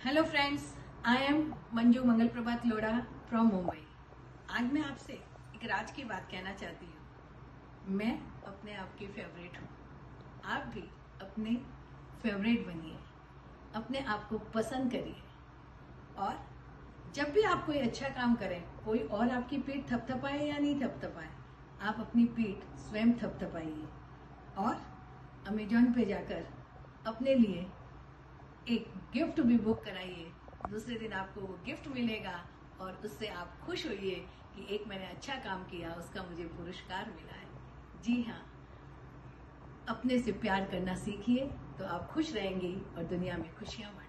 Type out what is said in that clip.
Hello friends, I am Manju Mangal Prabhat Lodha from Mumbai. आज मैं आपसे एक राज की बात कहना चाहती हूँ। मैं अपने आप की फेवरेट हूँ। आप भी अपने फेवरेट बनिए, अपने आप को पसंद करिए और जब भी आप कोई अच्छा काम करें, कोई और आपकी पीठ थपथपाए या नहीं थपथपाए, आप अपनी पीठ स्वयं थपथपाइए और अमेजॉन पे जाकर अपने लिए एक गिफ्ट भी बुक कराइए। दूसरे दिन आपको वो गिफ्ट मिलेगा और उससे आप खुश होइए कि एक मैंने अच्छा काम किया, उसका मुझे पुरस्कार मिला है। जी हाँ, अपने से प्यार करना सीखिए तो आप खुश रहेंगी और दुनिया में खुशियां